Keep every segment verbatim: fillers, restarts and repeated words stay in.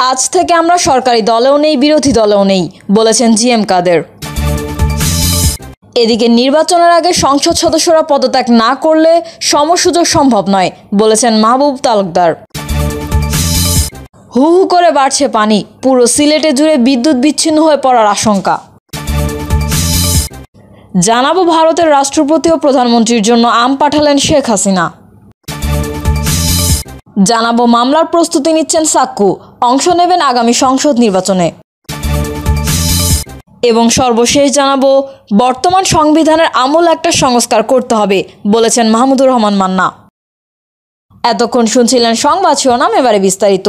আজ থেকে আমরা সরকারি দলেও নেই, বিরোধী দলেও নেই, বলেছেন জি এম কাদের। এদিকে নির্বাচনের আগে সংসদ সদস্যরা পদত্যাগ না করলে সমসুযোগ সম্ভব নয়, বলেছেন মাহবুব তালুকদার। হু হু করে বাড়ছে পানি, পুরো সিলেটে জুড়ে বিদ্যুৎ বিচ্ছিন্ন হয়ে পড়ার আশঙ্কা। জানাবো ভারতের রাষ্ট্রপতি ও প্রধানমন্ত্রীর জন্য আম পাঠালেন শেখ হাসিনা। জানাবো মামলার প্রস্তুতি নিচ্ছেন সাক্কু, অংশ নেবেন আগামী সংসদ নির্বাচনে। এবং সর্বশেষ জানাবো বর্তমান সংবিধানের আমূল একটা সংস্কার করতে হবে, বলেছেন মাহমুদুর রহমান মান্না। এতক্ষণ শুনছিলেন সংবাদ শিরোনাম, এবারে বিস্তারিত।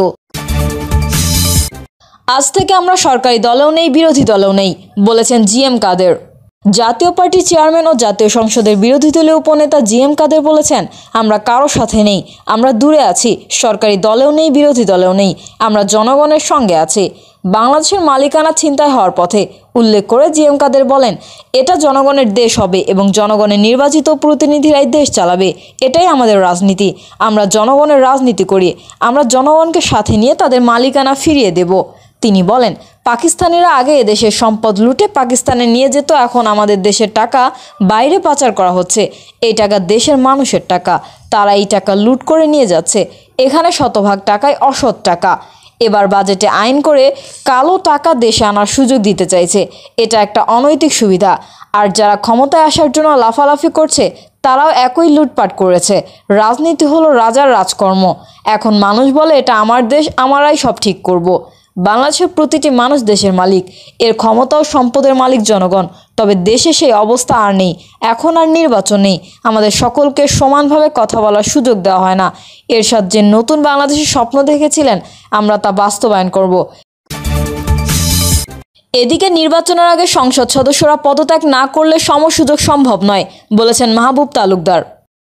আজ থেকে আমরা সরকারি দলেও নেই, বিরোধী দলেও নেই, বলেছেন জি এম কাদের। জাতীয় পার্টির চেয়ারম্যান ও জাতীয় সংসদের বিরোধী দলীয় উপনেতা জি এম কাদের বলেছেন, আমরা কারো সাথে নেই, আমরা দূরে আছি, সরকারি দলেও নেই, বিরোধী দলেও নেই, আমরা জনগণের সঙ্গে আছি। বাংলাদেশের মালিকানা ছিনতাই হওয়ার পথে উল্লেখ করে জি এম কাদের বলেন, এটা জনগণের দেশ হবে এবং জনগণের নির্বাচিত প্রতিনিধিরাই দেশ চালাবে, এটাই আমাদের রাজনীতি। আমরা জনগণের রাজনীতি করি, আমরা জনগণকে সাথে নিয়ে তাদের মালিকানা ফিরিয়ে দেব। তিনি বলেন, পাকিস্তানিরা আগে এদেশের সম্পদ লুটে পাকিস্তানে নিয়ে যেত, এখন আমাদের দেশের টাকা বাইরে পাচার করা হচ্ছে। এই টাকা দেশের মানুষের টাকা, তারা এই টাকা লুট করে নিয়ে যাচ্ছে। এখানে শতভাগ টাকাই অসৎ টাকা। এবার বাজেটে আইন করে কালো টাকা দেশে আনার সুযোগ দিতে চাইছে, এটা একটা অনৈতিক সুবিধা। আর যারা ক্ষমতায় আসার জন্য লাফালাফি করছে তারাও একই লুটপাট করেছে। রাজনীতি হলো রাজার রাজকর্ম। এখন মানুষ বলে এটা আমার দেশ, আমারাই সব ঠিক করব। বাংলাদেশের প্রতিটি মানুষ দেশের মালিক, এর ক্ষমতা ও সম্পদের মালিক জনগণ। তবে দেশে সেই অবস্থা আর নেই, এখন আর নির্বাচন নেই, আমাদের সকলকে সমানভাবে কথা বলার সুযোগ দেওয়া হয় না। এরশাদ যে নতুন বাংলাদেশের স্বপ্ন দেখেছিলেন, আমরা তা বাস্তবায়ন করব। এদিকে নির্বাচনের আগে সংসদ সদস্যরা পদত্যাগ না করলে সমসুযোগ সম্ভব নয়, বলেছেন মাহবুব তালুকদার।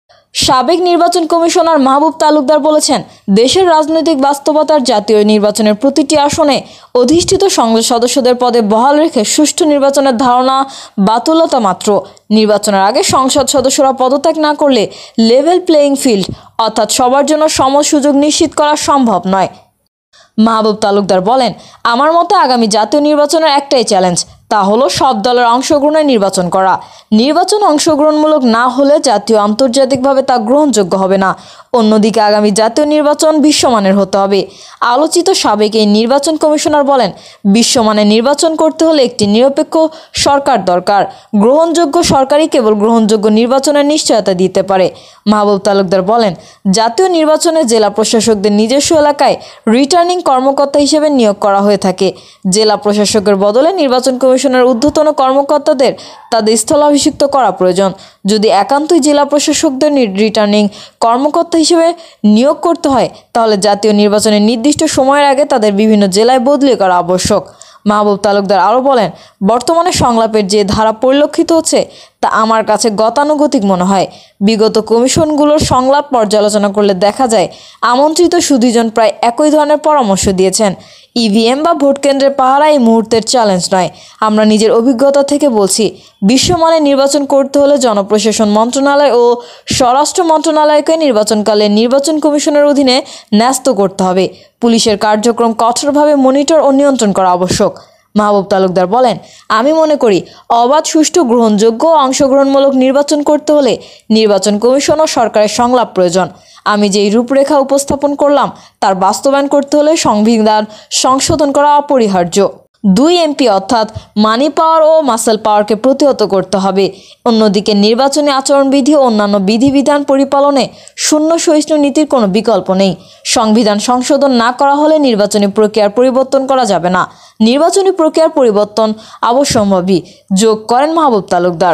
সাবেক নির্বাচন কমিশনার মাহবুব তালুকদার বলেছেন, দেশের রাজনৈতিক বাস্তবতার জাতীয় নির্বাচনের প্রতিটি আসনে অধিষ্ঠিত সংসদ সদস্যদের পদে বহাল রেখে সুষ্ঠু নির্বাচনের ধারণা বাতুলতা মাত্র। নির্বাচনের আগে সংসদ সদস্যরা পদত্যাগ না করলে লেভেল প্লেয়িং ফিল্ড অর্থাৎ সবার জন্য সম সুযোগ নিশ্চিত করা সম্ভব নয়। মাহবুব তালুকদার বলেন, আমার মতে আগামী জাতীয় নির্বাচনের একটাই চ্যালেঞ্জ, তা হলো সব দলের অংশগ্রহণে নির্বাচন করা। নির্বাচন অংশগ্রহণমূলক না হলে জাতীয় আন্তর্জাতিকভাবে তা গ্রহণযোগ্য হবে না। অন্যদিকে আগামী জাতীয় নির্বাচন বিশ্বমানের হতে হবে। আলোচিত সাবেক এই নির্বাচন কমিশনার বলেন, বিশ্বমানের নির্বাচন করতে হলে একটি নিরপেক্ষ সরকার দরকার। গ্রহণযোগ্য সরকারই কেবল গ্রহণযোগ্য নির্বাচনের নিশ্চয়তা দিতে পারে। মাহবুব তালুকদার বলেন, জাতীয় নির্বাচনে জেলা প্রশাসকদের নিজস্ব এলাকায় রিটার্নিং কর্মকর্তা হিসেবে নিয়োগ করা হয়ে থাকে। জেলা প্রশাসকের বদলে নির্বাচন কমিশনের ঊর্ধ্বতন কর্মকর্তাদের তাদের স্থলাভিষিক্ত করা প্রয়োজন। যদি একান্তই জেলা প্রশাসকদের রিটার্নিং কর্মকর্তা হিসেবে নিয়োগ করতে হয়, তাহলে জাতীয় নির্বাচনের নির্দিষ্ট সময়ের আগে তাদের বিভিন্ন জেলায় বদলি করা আবশ্যক। মাহবুব তালুকদার আরও বলেন, বর্তমানে সংলাপের যে ধারা পরিলক্ষিত হচ্ছে তা আমার কাছে গতানুগতিক মনে হয়। বিগত কমিশনগুলোর সংলাপ পর্যালোচনা করলে দেখা যায় আমন্ত্রিত সুদীজন প্রায় একই ধরনের পরামর্শ দিয়েছেন। ইভিএম বা ভোট কেন্দ্রের পাহারা এই মুহূর্তের চ্যালেঞ্জ নয়। আমরা নিজের অভিজ্ঞতা থেকে বলছি, বিশ্বমানের নির্বাচন করতে হলে জনপ্রশাসন মন্ত্রণালয় ও স্বরাষ্ট্র মন্ত্রণালয়কে নির্বাচনকালে নির্বাচন কমিশনের অধীনে ন্যস্ত করতে হবে। পুলিশের কার্যক্রম কঠোরভাবে মনিটর ও নিয়ন্ত্রণ করা আবশ্যক। মাহবুব তালুকদার বলেন, আমি মনে করি অবাধ, সুষ্ঠু, গ্রহণযোগ্য ও অংশগ্রহণমূলক নির্বাচন করতে হলে নির্বাচন কমিশন ও সরকারের সংলাপ প্রয়োজন। আমি যেই রূপরেখা উপস্থাপন করলাম তার বাস্তবায়ন করতে হলে সংবিধান সংশোধন করা অপরিহার্য। দুই এমপি অর্থাৎ মানি পাওয়ার ও মাসেল পাওয়ারকে প্রতিহত করতে হবে। অন্যদিকে নির্বাচনী আচরণবিধি ও অন্যান্য বিধিবিধান পরিপালনে শূন্য সহিষ্ণু নীতির কোনো বিকল্প নেই। সংবিধান সংশোধন না করা হলে নির্বাচনী প্রক্রিয়ার পরিবর্তন করা যাবে না। নির্বাচনী প্রক্রিয়ার পরিবর্তন অবশ্যম্ভাবী, যোগ করেন মাহবুব তালুকদার।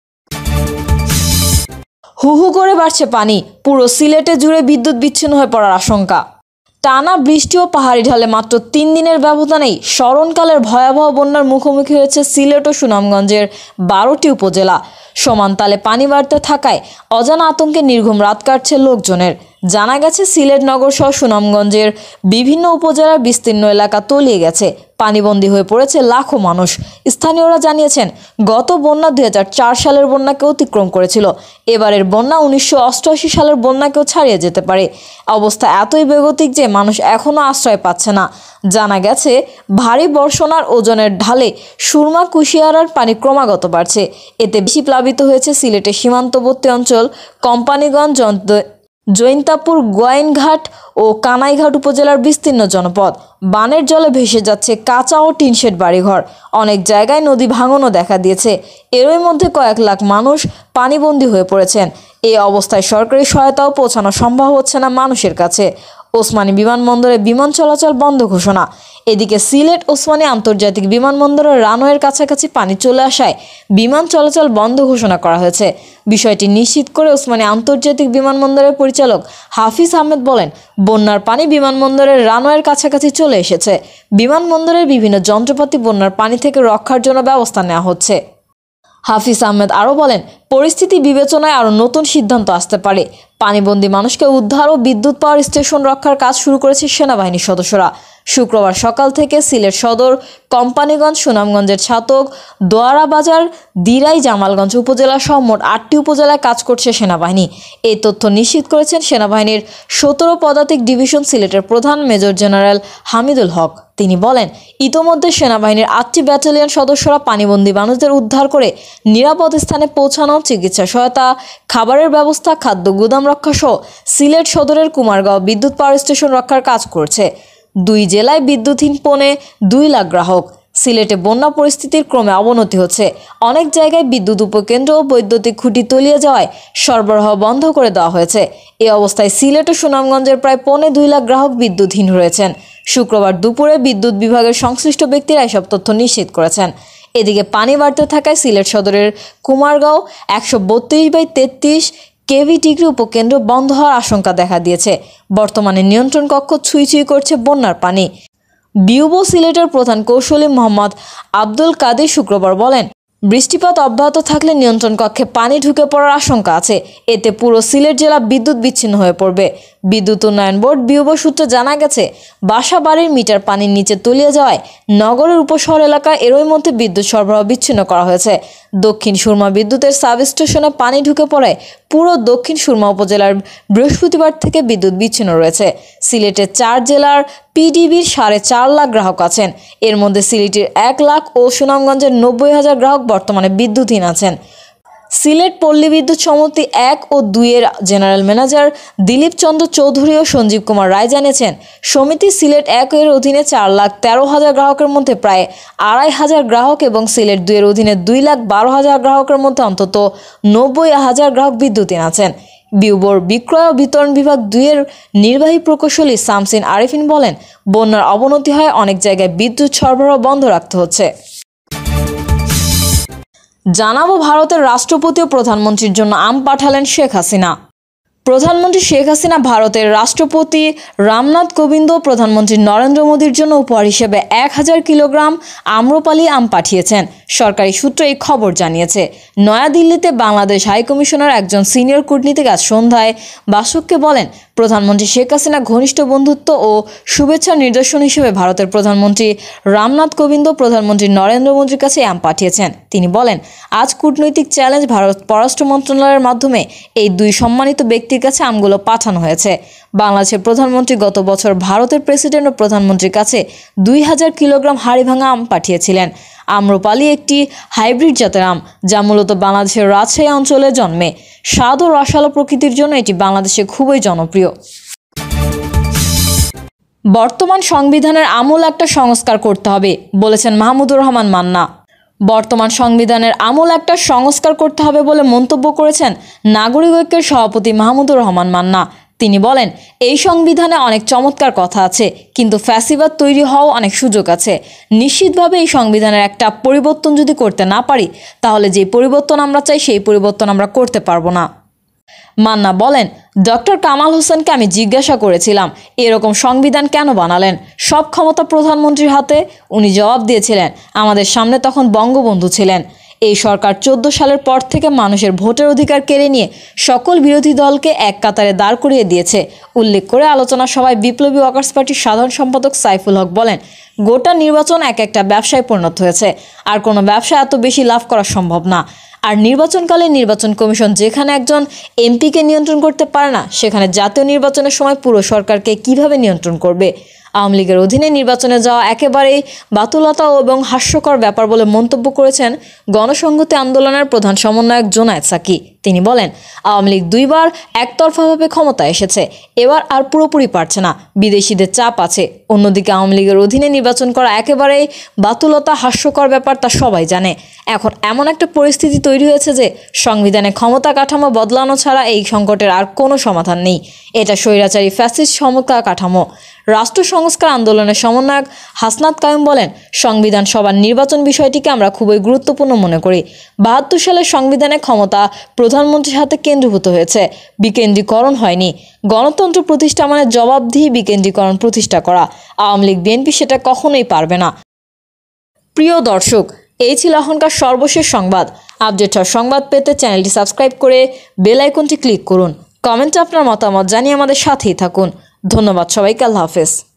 হু হু করে বাড়ছে পানি, পুরো সিলেটে জুড়ে বিদ্যুৎ বিচ্ছিন্ন হয়ে পড়ার আশঙ্কা। টানা বৃষ্টি ও পাহাড়ি ঢালে মাত্র তিন দিনের ব্যবধানেই স্মরণকালের ভয়াবহ বন্যার মুখোমুখি হয়েছে সিলেট ও সুনামগঞ্জের বারোটি উপজেলা। সমান তালে পানি বাড়তে থাকায় অজানা আতঙ্কে নির্ঘুম রাত কাটছে লোকজনের। জানা গেছে সিলেট নগর সহ সুনামগঞ্জের বিভিন্ন উপজেলার বিস্তীর্ণ এলাকা তলিয়ে গেছে, পানিবন্দী হয়ে পড়েছে লাখো মানুষ। স্থানীয়রা জানিয়েছেন, গত বন্যা দুই হাজার চার সালের বন্যাকে অতিক্রম করেছিল। এবারের বন্যা উনিশশো অষ্টআশি সালের বন্যাকেও ছাড়িয়ে যেতে পারে। অবস্থা এতই বেগতিক যে মানুষ এখনও আশ্রয় পাচ্ছে না। জানা গেছে, ভারী বর্ষণার ওজনের ঢালে সুরমা কুশিয়ারার পানি ক্রমাগত বাড়ছে। এতে বেশি প্লাবিত হয়েছে সিলেটের সীমান্তবর্তী অঞ্চল কোম্পানিগঞ্জ, জৈন্তাপুর, গোয়াইনঘাট ও কানাইঘাট উপজেলার বিস্তীর্ণ জনপদ। বানের জলে ভেসে যাচ্ছে কাঁচা ও টিনশেড বাড়িঘর। অনেক জায়গায় নদী ভাঙনও দেখা দিয়েছে। এরই মধ্যে কয়েক লাখ মানুষ পানিবন্দী হয়ে পড়েছেন। এই অবস্থায় সরকারি সহায়তাও পৌঁছানো সম্ভব হচ্ছে না মানুষের কাছে। ওসমানী বিমানবন্দরে বিমান চলাচল বন্ধ ঘোষণা। এদিকে সিলেট ওসমানী আন্তর্জাতিক বিমানবন্দরের রানওয়ের কাছাকাছি পানি চলে আসায় বিমান চলাচল বন্ধ ঘোষণা করা হয়েছে। বিষয়টি নিশ্চিত করে ওসমানী আন্তর্জাতিক বিমানবন্দরের পরিচালক হাফিজ আহমেদ বলেন, বন্যার পানি বিমানবন্দরের রানওয়ের কাছাকাছি চলে এসেছে। বিমানবন্দরের বিভিন্ন যন্ত্রপাতি বন্যার পানি থেকে রক্ষার জন্য ব্যবস্থা নেওয়া হচ্ছে। হাফিজ আহমেদ আরও বলেন, পরিস্থিতি বিবেচনায় আরও নতুন সিদ্ধান্ত আসতে পারে। পানিবন্দী মানুষকে উদ্ধার ও বিদ্যুৎ পাওয়ার স্টেশন রক্ষার কাজ শুরু করেছে সেনাবাহিনীর সদস্যরা। শুক্রবার সকাল থেকে সিলেট সদর, কোম্পানিগঞ্জ, সুনামগঞ্জের ছাতক, দোয়ারা বাজার, দিরাই, জামালগঞ্জ উপজেলা সহ মোট আটটি উপজেলায় কাজ করছে সেনাবাহিনী। এই তথ্য নিশ্চিত করেছেন সেনাবাহিনীর সতেরো পদাতিক ডিভিশন সিলেটের প্রধান মেজর জেনারেল হামিদুল হক। তিনি বলেন, ইতোমধ্যে সেনাবাহিনীর আটটি ব্যাটালিয়ন সদস্যরা পানিবন্দী মানুষদের উদ্ধার করে নিরাপদ স্থানে পৌঁছানো, চিকিৎসা সহায়তা, খাবারের ব্যবস্থা, খাদ্য গুদাম রক্ষা সহ সিলেট সদরের কুমারগাঁও বিদ্যুৎ পাওয়ার স্টেশন রক্ষার কাজ করছে। দুই জেলায় বিদ্যুৎহীন পৌনে দুই লাখ গ্রাহক। সিলেটে বন্যা পরিস্থিতির ক্রমে অবনতি হচ্ছে। অনেক জায়গায় বিদ্যুৎ উপকেন্দ্র ও বৈদ্যুতিক খুঁটি তলিয়ে যাওয়ায় সরবরাহ বন্ধ করে দেওয়া হয়েছে। এই অবস্থায় সিলেট ও সুনামগঞ্জের প্রায় পৌনে দুই লাখ গ্রাহক বিদ্যুৎহীন রয়েছেন। শুক্রবার দুপুরে বিদ্যুৎ বিভাগের সংশ্লিষ্ট ব্যক্তিরা এসব তথ্য নিশ্চিত করেছেন। এদিকে পানি বাড়তে থাকায় সিলেট সদরের কুমারগাঁও একশো বত্রিশ বাই তেত্রিশ কেভি ডিগ্রি উপকেন্দ্র বন্ধ হওয়ার আশঙ্কা দেখা দিয়েছে। বর্তমানে নিয়ন্ত্রণ কক্ষ ছুঁই ছুঁই করছে বন্যার পানি। বিউবো সিলেটের প্রধান কৌশলী মোহাম্মদ আব্দুল কাদির শুক্রবার বলেন, বৃষ্টিপাত অব্যাহত থাকলে নিয়ন্ত্রণ কক্ষে পানি ঢুকে পড়ার আশঙ্কা আছে। এতে পুরো সিলেট জেলা বিদ্যুৎ বিচ্ছিন্ন হয়ে পড়বে। বিদ্যুৎ উন্নয়ন বোর্ড বিউবো সূত্রে জানা গেছে, বাসা বাড়ির মিটার পানির নিচে তলিয়ে যাওয়ায় নগরের উপশহর এলাকায় এরই মধ্যে বিদ্যুৎ সরবরাহ বিচ্ছিন্ন করা হয়েছে। দক্ষিণ সুরমা বিদ্যুতের সাব স্টেশনে পানি ঢুকে পড়ায় পুরো দক্ষিণ সুরমা উপজেলার বৃহস্পতিবার থেকে বিদ্যুৎ বিচ্ছিন্ন রয়েছে। সিলেটের চার জেলার পিডিবির সাড়ে চার লাখ গ্রাহক আছেন। এর মধ্যে সিলেটের এক লাখ ও সুনামগঞ্জের নব্বই হাজার গ্রাহক বর্তমানে বিদ্যুৎহীন আছেন। সিলেট পল্লী বিদ্যুৎ সমিতি এক ও দুই এর জেনারেল ম্যানেজার দিলীপ চন্দ্র চৌধুরী ও সঞ্জীব কুমার রায় জানিয়েছেন, সমিতি সিলেট এক এর অধীনে চার লাখ তেরো হাজার গ্রাহকের মধ্যে প্রায় আড়াই হাজার গ্রাহক এবং সিলেট দুই এর অধীনে দুই লাখ বারো হাজার গ্রাহকের মধ্যে অন্তত নব্বই হাজার গ্রাহক বিদ্যুৎহীন আছেন। বিউবোর বিক্রয় ও বিতরণ বিভাগ দুই এর নির্বাহী প্রকৌশলী শামসিন আরিফিন বলেন, বন্যার অবনতি হয় অনেক জায়গায় বিদ্যুৎ সরবরাহ বন্ধ রাখতে হচ্ছে। জানাবো, ভারতের রাষ্ট্রপতি ও প্রধানমন্ত্রীর জন্য আম পাঠালেন শেখ হাসিনা। প্রধানমন্ত্রী শেখ হাসিনা ভারতের রাষ্ট্রপতি রামনাথ কোবিন্দ ও প্রধানমন্ত্রী নরেন্দ্র মোদীর জন্য উপহার হিসেবে এক হাজার কিলোগ্রাম আম্রপালি আম পাঠিয়েছেন। সরকারি সূত্র এই খবর জানিয়েছে। নয়াদিল্লিতে বাংলাদেশ হাইকমিশনার একজন সিনিয়র কূটনীতিক আজ সন্ধ্যায় বাসককে বলেন, প্রধানমন্ত্রী শেখ হাসিনা ঘনিষ্ঠ বন্ধুত্ব ও শুভেচ্ছার নিদর্শন হিসেবে ভারতের প্রধানমন্ত্রী রামনাথ কোবিন্দ প্রধানমন্ত্রী নরেন্দ্র মোদীর কাছে আম পাঠিয়েছেন। তিনি বলেন, আজ কূটনৈতিক চ্যালেঞ্জ ভারত পররাষ্ট্র মন্ত্রণালয়ের মাধ্যমে এই দুই সম্মানিত ব্যক্তির কাছে আমগুলো পাঠানো হয়েছে। বাংলাদেশের প্রধানমন্ত্রী গত বছর ভারতের প্রেসিডেন্ট ও প্রধানমন্ত্রীর কাছে দুই হাজার কিলোগ্রাম হাড়িভাঙা আম পাঠিয়েছিলেন। আম্রপালি একটি হাইব্রিড জাতের আম, যা মূলত বাংলাদেশের রাজশাহী অঞ্চলে জন্মে। স্বাদ ও রসালো প্রকৃতির জন্য এটি বাংলাদেশে খুবই জনপ্রিয়। বর্তমান সংবিধানের আমূল একটা সংস্কার করতে হবে বলেছেন মাহমুদুর রহমান মান্না। বর্তমান সংবিধানের আমূল একটা সংস্কার করতে হবে বলে মন্তব্য করেছেন নাগরিক ঐক্যের সভাপতি মাহমুদুর রহমান মান্না। তিনি বলেন, এই সংবিধানে অনেক চমৎকার কথা আছে, কিন্তু ফ্যাসিবাদ তৈরি হওয়াও অনেক সুযোগ আছে। নিশ্চিতভাবে এই সংবিধানের একটা পরিবর্তন যদি করতে না পারি, তাহলে যে পরিবর্তন আমরা চাই সেই পরিবর্তন আমরা করতে পারবো না। মান্না বলেন, ডক্টর কামাল হোসেনকে আমি জিজ্ঞাসা করেছিলাম, এরকম সংবিধান কেন বানালেন? সব ক্ষমতা প্রধানমন্ত্রীর হাতে। উনি জবাব দিয়েছিলেন, আমাদের সামনে তখন বঙ্গবন্ধু ছিলেন। এই সরকার চোদ্দ সালের পর থেকে মানুষের ভোটের অধিকার কেড়ে নিয়ে সকল বিরোধী দলকে এক কাতারে দাঁড় করিয়ে দিয়েছে উল্লেখ করে আলোচনা সভায় বিপ্লবী ওয়ার্কার্স পার্টির সাধারণ সম্পাদক সাইফুল হক বলেন, গোটা নির্বাচন এক একটা ব্যবসায় পরিণত হয়েছে, আর কোনো ব্যবসা এত বেশি লাভ করা সম্ভব না। আর নির্বাচনকালে নির্বাচন কমিশন যেখানে একজন এমপিকে নিয়ন্ত্রণ করতে পারে না, সেখানে জাতীয় নির্বাচনের সময় পুরো সরকারকে কিভাবে নিয়ন্ত্রণ করবে? আওয়ামী লীগের অধীনে নির্বাচনে যাওয়া একেবারেই বাতুলতা এবং হাস্যকর ব্যাপার বলে মন্তব্য করেছেন গণসংহতি আন্দোলনের প্রধান সমন্বয়ক জোনায়েদ সাকি। তিনি বলেন, আওয়ামী লীগ দুইবার একতরফাভাবে ক্ষমতায় এসেছে, এবার আর পুরোপুরি পারছে না, বিদেশিদের চাপ আছে। অন্যদিকে আওয়ামী লীগের অধীনে নির্বাচন করা একেবারেই বাতুলতা হাস্যকর ব্যাপার, তা সবাই জানে। এখন এমন একটা পরিস্থিতি তৈরি হয়েছে যে সংবিধানে ক্ষমতা কাঠামো বদলানো ছাড়া এই সংকটের আর কোনো সমাধান নেই। এটা স্বৈরাচারী ফ্যাসিস্ট ক্ষমতা কাঠামো। রাষ্ট্র সংস্কার আন্দোলনের সমন্বয়ক হাসনাত কায়ুম বলেন, সংবিধান সভার নির্বাচন বিষয়টিকে আমরা খুবই গুরুত্বপূর্ণ মনে করি। বাহাত্তর সালের সংবিধানে ক্ষমতা প্রধানমন্ত্রীর হাতে কেন্দ্রীভূত হয়েছে, বিকেন্দ্রীকরণ হয়নি। গণতন্ত্র প্রতিষ্ঠা মানে জবাবদিহি বিকেন্দ্রীকরণ প্রতিষ্ঠা করা। আওয়ামী লীগ বিএনপি সেটা কখনোই পারবে না। প্রিয় দর্শক, এই ছিল এখনকার সর্বশেষ সংবাদ। আপডেট সংবাদ পেতে চ্যানেলটি সাবস্ক্রাইব করে বেল আইকনটি ক্লিক করুন। কমেন্টে আপনার মতামত জানিয়ে আমাদের সাথেই থাকুন। ধন্যবাদ সবাইকে। আল্লাহ হাফেজ।